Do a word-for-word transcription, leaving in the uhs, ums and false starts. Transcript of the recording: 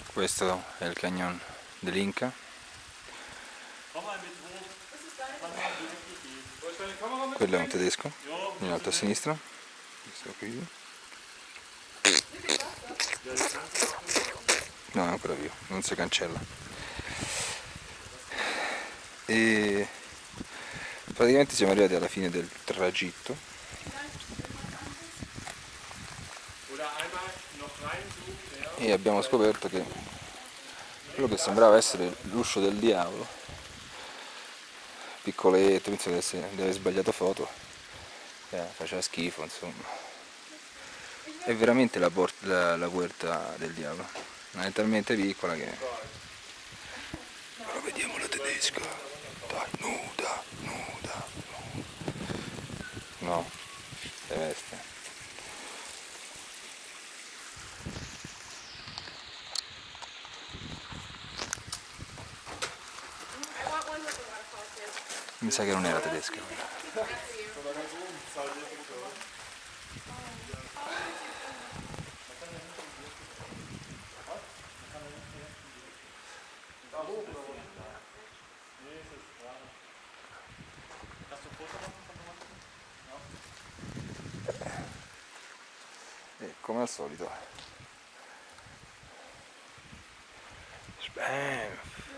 Questo è il canyon dell'Inca. Quello è un tedesco, in alto a sinistra. Questo qui. No, è ancora vivo, non si cancella. E praticamente siamo arrivati alla fine del tragitto. E abbiamo scoperto che quello che sembrava essere l'uscio del diavolo, piccoletto, penso di aver sbagliato foto, eh, faceva schifo, insomma. È veramente la, la, la puerta del diavolo, ma è talmente piccola che... Ora vediamo la tedesca, dai, nuda, nuda, no, le veste. Mi sa che non era tedesca quella. E come al solito. Spam.